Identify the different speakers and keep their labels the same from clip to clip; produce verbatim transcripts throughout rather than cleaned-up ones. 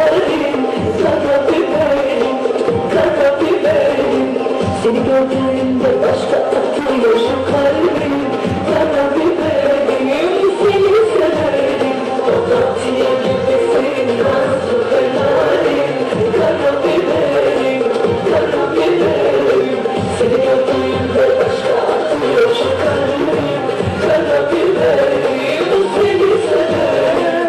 Speaker 1: halim, kara biberim, kara biberim. Seni gördüğümde başka atıyor şu kalbim, kara biberim. Seni severim, o tatlıya gibisin, nazlı helalim, kara biberim, kara biberim. Seni gördüğümde başka atıyor şu kalbim, kara biberim. Seni severim.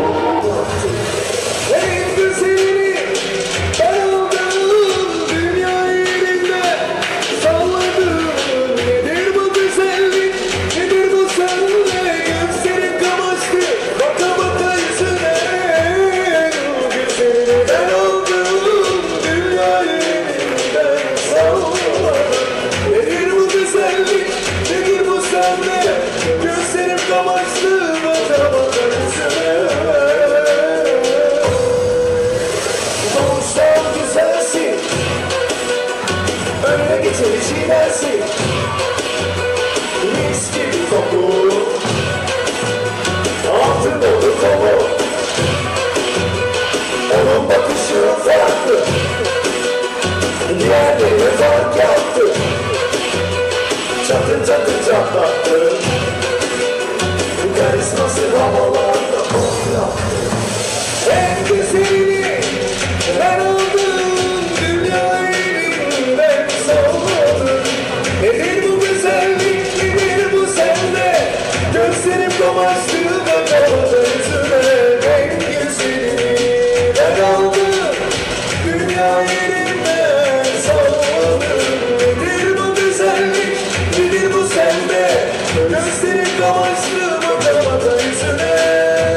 Speaker 2: En güzeli ben oldum, dünya yerinde salladım. Nedir bu güzellik, nedir bu senle? Gözlerin kamaştı, baka baka yüzüne. Bu güzeli ben oldum, dünya yerinde salladım. Nedir bu güzellik, nedir bu senle? Gözlerim kamaştı, baka baka yüzüne. Doğuştan güzelsin, önüne geçeri çiğnersin. Mis gibi koku, altın dolu kolu. Onun bakışı farklı, diğerlerine fark yaptı. Çakın çakın çatlattı, karizması havalarda oynattı. En güzeli ben oldum, dünya elinden salladım. Nedir bu güzellik, nedir bu sende? Gözlerim kamaştı da kaldı yüzüne. En güzeli ben oldum, dünya elinden salladım. Nedir bu güzellik, nedir bu sende? Gözlerim kamaştı da kaldı yüzüne.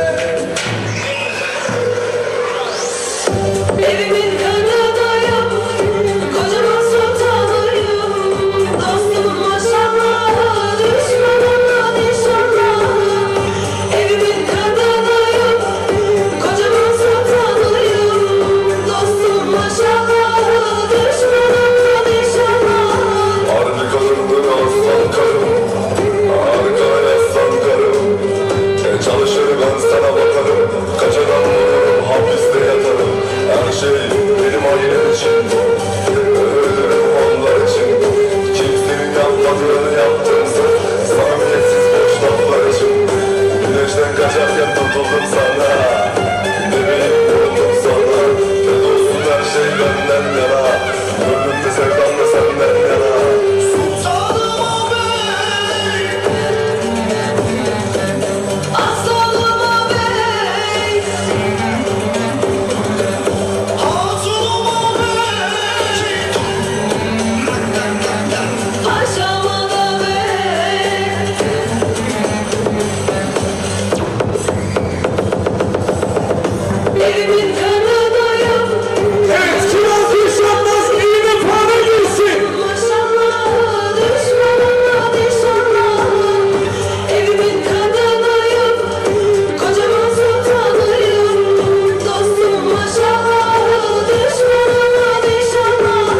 Speaker 1: Evimin önündeyim, kocaman sultanıyım. Dostum maşallah, düşmanımdan inşallah. Evimin önündeyim, kocaman sultanıyım. Dostum maşallah, düşmanımdan inşallah.
Speaker 2: Harbi kadındır aslan karım, harika aslan karım. E çalışır ben sana bakarım, kaçadan vururum, hapiste yatarım. Her şey benim ailem için, ölürüm onlar için. Kimsenin yapmadığını yaptımsa, samimiyetsiz boş laflar için. Güneşten kaçarken tutuldum sana, bebeğim vurdum sana. Ne dostum her şey benden yana, ölümde sevdam da senden yana. Sultanıma bey,
Speaker 1: Aslanıma bey,
Speaker 2: hatunuma bey,
Speaker 1: paşama da bey. Evimin önündeyim,
Speaker 2: Eski alkış yapmaz, iğne para girsin.
Speaker 1: maşallah, düşmanımdan inşallah. Evimin önündeyim, kocaman sultanıyım. Dostum maşallah, düşmanımdan inşallah.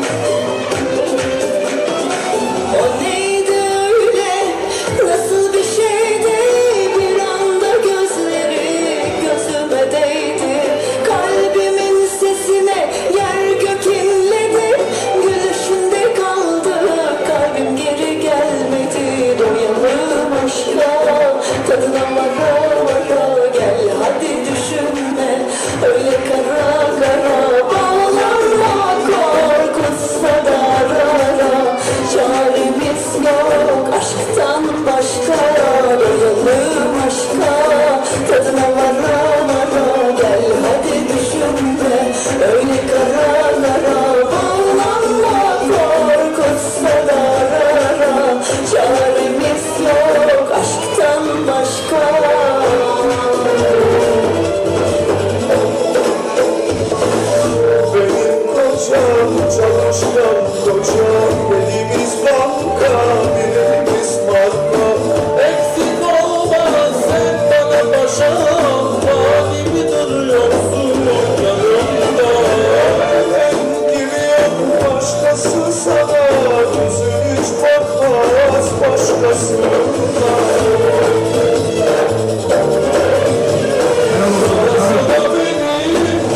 Speaker 1: O neydi öyle, nasıl bir şeydi? Bir anda gözleri gözüme değdi. Kalbimin sesine yer gök inledi. Gülüşünde kaldı, kalbim geri gelmedi. Doyalım aşka, tadına vara vara. Gel hadi düşünme, öyle kara kara. Bağlanma korkutsa da rara. Çaremiz yok aşktan başka. Doyalım aşka, tadına vara vara. Gel hadi düşünme, öyle kara kara. Bağlanma korkutsa da rara. Çaremiz yok aşktan başka.
Speaker 2: Benim kocam çalışkan kocam, birimiz banka, birimiz marka. Eksik olmaz sen bana paşam, fani mi duruyorsun yanımda? Ben gibi yok başkası sana, gözün hiç bakmaz başkasına. Nasıl da beni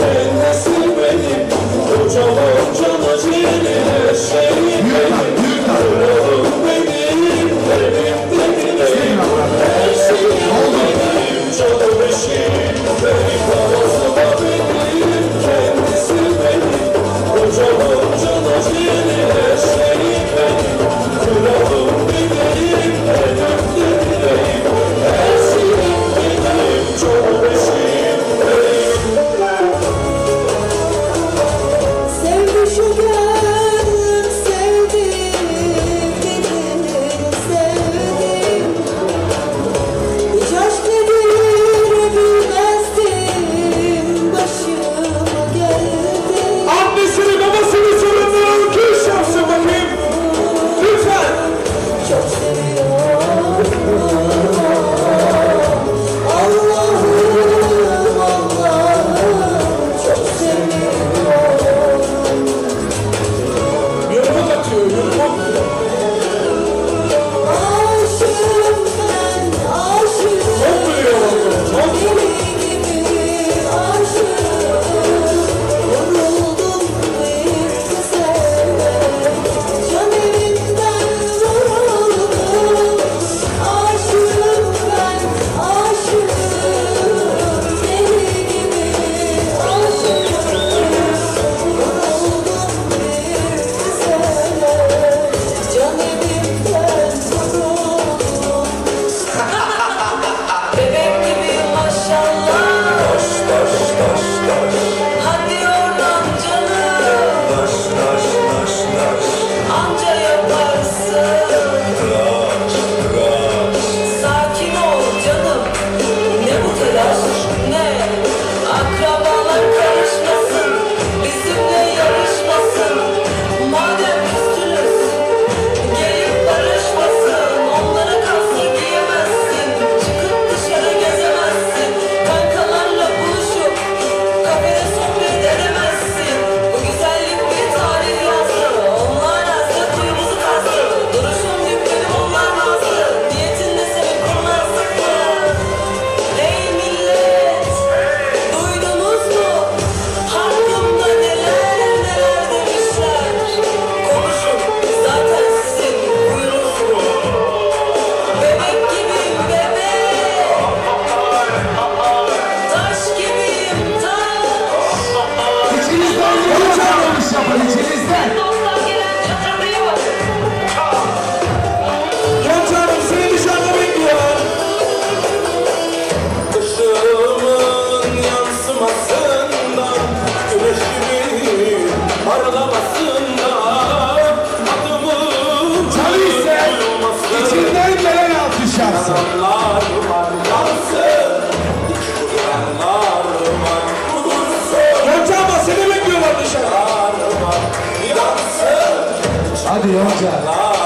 Speaker 3: Hadi Yonca.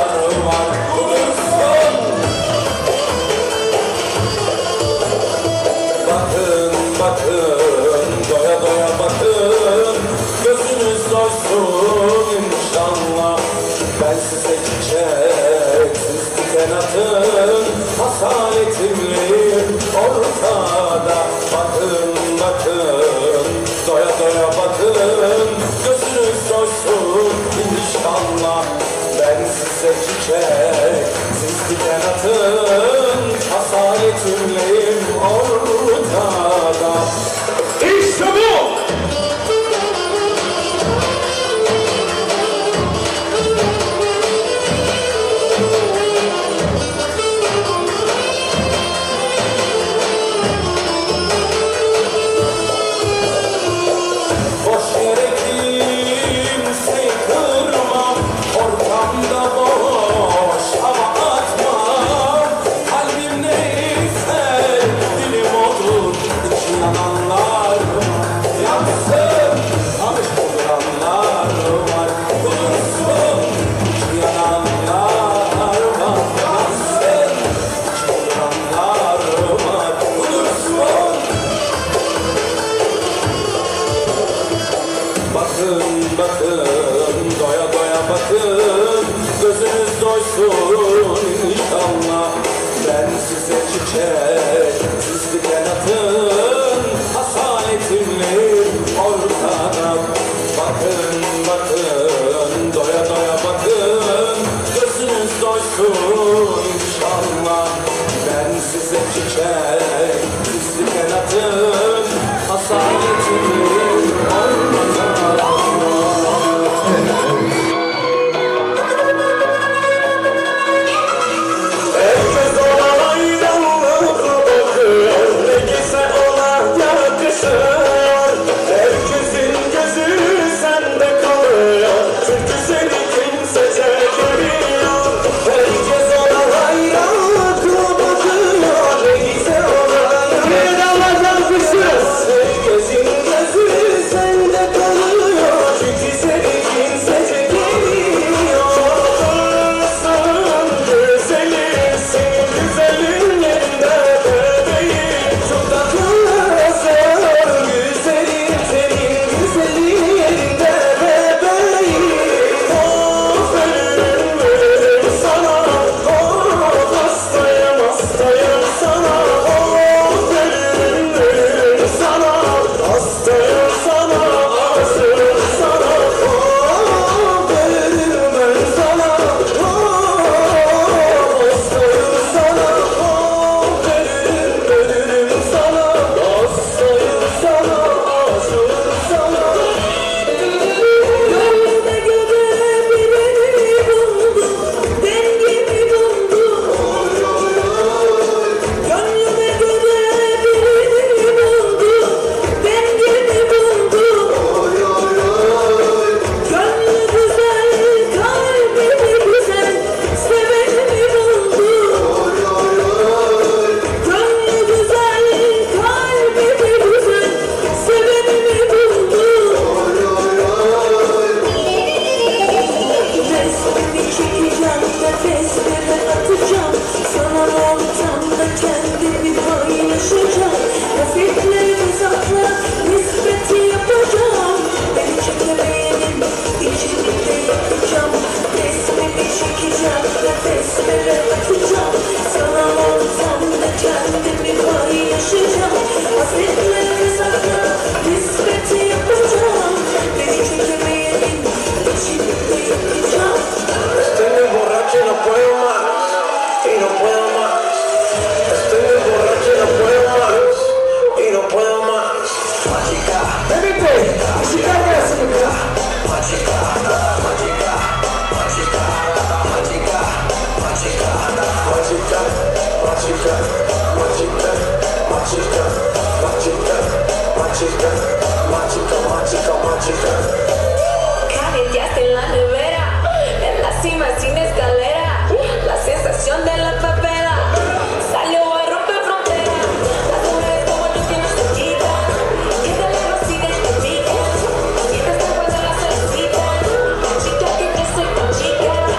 Speaker 2: Bakın bakın doya doya bakın, gözünüz doysun inşallah. Ben size çiçek, siz diken atın, hasaletimliyim ortada. Bakın bakın doya doya bakın, gözünüz doysun inşallah. Ben size çiçek, siz diken atın, hasaletimliyim ortada. İşte bu! Boş yere kimseyi kırma, ortamda boş hava atma. Kalbim neyse dilim odur, içi yananlar yansın. Tanış bulduranlar var, bulursun. İçi yananlar var, yansın. İçi bulduranlar var, bulursun. Bakın bakın doya doya bakın, gözünüz doysun inşallah. Ben size çiçek, siz diken atın, hasaletimliyim ortada. Bakın bakın doya doya bakın, gözünüz doysun inşallah. Ben size çiçek, siz diken atın, hasaletimliyim ortada. Herkes ona ayrılık bakıyor, ne giyse ona yakışıyor. Herkesin gözü sende kalıyor, çünkü seni kimse çekemiyor. Herkes ona ayrılık bakıyor, ne giyse ona yakışıyor. Herkesin gözü sende kalıyor, çünkü seni kimse çekemiyor. Tatlısın, güzelsin, güzelin yerinde bebeğim. Çok tatlısın, güzelim, senin güzelin yerinde bebeğim. Aferin veririm sana, oh, hastayım hastayım sana. Aferin veririm sana, hastayım sana, aşığım sana. Oh, veririm ben sana, oh, hastayım sana. Oh, veririm veririm sana, hastayım sana, aşığım sana.
Speaker 1: Yolda göre birini buldum, dengemi buldum. Gönlüme göre birini buldum, dengemi buldum. Gönlü güzel, kalbimi güzel, sevenimi buldum. Gönlü güzel, kalbimi güzel, sevenimi buldum. Resmini çekeceğim, nefesleri atacağım. Sana ortamda kendimi paylaşacağım. Hafifleri sakla, nispeti yapacağım. Beni çekemeyenin içinde yakacağım. Resmini çekeceğim, nefesleri atacağım. Sana ortamda kendimi paylaşacağım. Hafifleri sakla, nispeti yapacağım. Beni çekemeyenin içinde yakacağım.
Speaker 2: Estoy muy borracho y no puedo más, y no puedo más. Estoy muy borracho y no puedo más, y no puedo más. Mágica,
Speaker 3: Bebekte, ışıklar gelsin bakalım.
Speaker 2: mágica, mágica, mágica, mágica, mágica, mágica, mágica, mágica, mágica, mágica, mágica, mágica, mágica, mágica.
Speaker 1: Cadeteaste en la nevera, en la cima sin escalera. La sensación de la papera salió a romper fronteras. Las mujeres como yo que no se quitan, que de lejos sí te pican. Mientras te encuentran la solicita, chica que yo soy tan chica.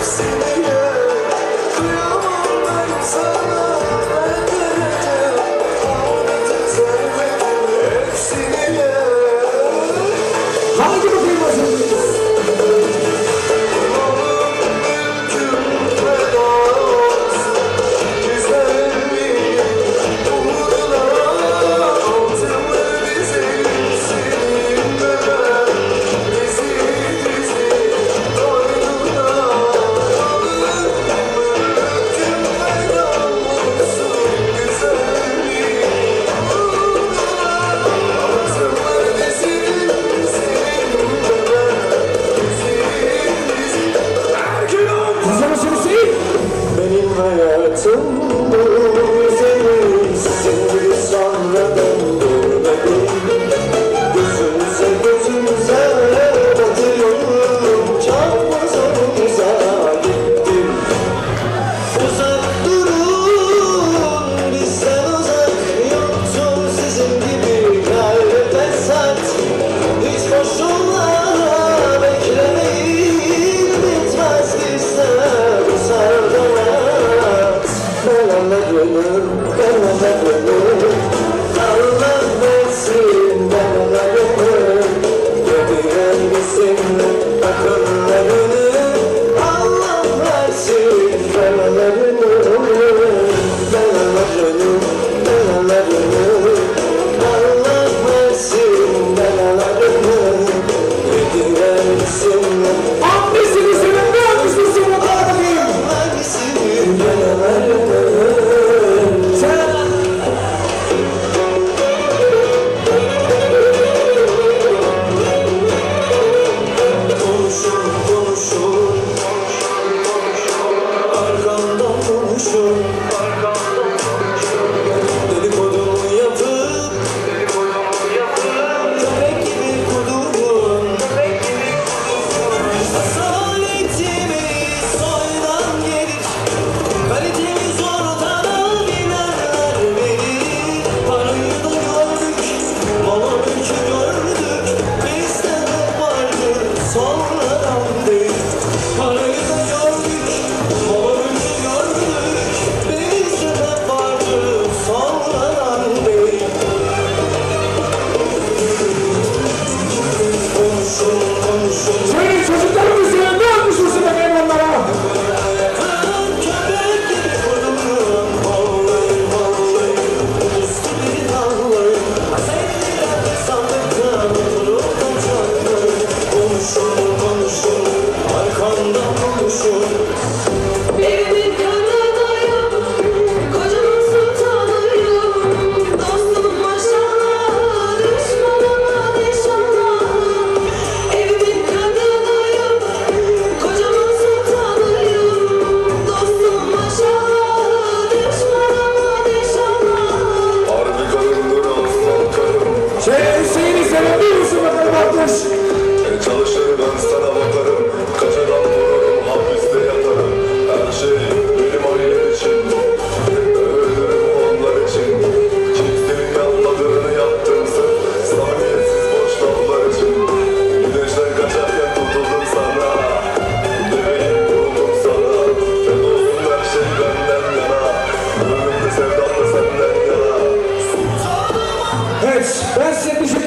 Speaker 2: hepsini ye. Kıyamam ben sana, ben vereceğim ahmetin servetini, hepsini ye.
Speaker 3: Hangi bakayım başımız?
Speaker 2: Benim hayatım bu, seni şimdi sonradan görmedim. Gözümüze gözümüze bakıyorum, çarpmaz önümüze gittim. Uzak durun, bizden uzak yoktur sizin gibi kalbe fesat. Hiç boşuna beklemeyin, bitmez bizde bu saltanat. Ben anladım, ben anladım, Allah versin ben anladım. Yediren bizim akıllarını, Allah versin ben anladım. Ben anladım, ben anladım, Allah versin ben anladım. Yediren bizim
Speaker 3: Annesini senin ne yapmışsın bu kadar bakayım?
Speaker 2: versin ben anladım.
Speaker 3: Sen
Speaker 2: Konuşur, konuşur, arkamdan konuşur, dedikodumu yapıp, köpek gibi kudurur. Asaletimi soydan gelir, kalitemi zordan bilenler verir. Parayı da gördük, mala mülkü gördük, bizde hep vardır sonradan değil. Parayı da gördük, mala mülkü gördük, bizde hep vardır sonradan değil. Konuşun, konuşun.
Speaker 3: senin çocukların üzerine ne yapmışsın bakayım onlara?
Speaker 2: Köpek gibi kururum, vallahi vallahi, üstü bir dallayım. Sevdiler sandıktan oturup kaçarlar. Konuşun, konuşun, arkamdan konuşun.
Speaker 1: Evimin kanadıyım, kocamın sultanıyım. Dostum maşallah, düşmanıma inşallah. Evimin kanadıyım, kocamın sultanıyım. Dostum maşallah, düşmanıma inşallah.
Speaker 2: Harbi karımdır aslan karım.
Speaker 3: Şey Hüseyin'i sevebiliyor musun bakalım Akbaş?
Speaker 2: E, Çalışır ben sana bakarım. Kaçadan vururum, hapiste yatarım. Her şey benim ailem için. Ölürüm onlar için. Kimsenin yapmadığını yaptım sırf samimiyetsiz boş laflar için. Güneşten kaçarken tutuldum sana. Bebeğim vuruldum sana. Sen olsun her şey benden yana. Ömrümde sevdam da senden yana.
Speaker 3: Evet, ben size bir şey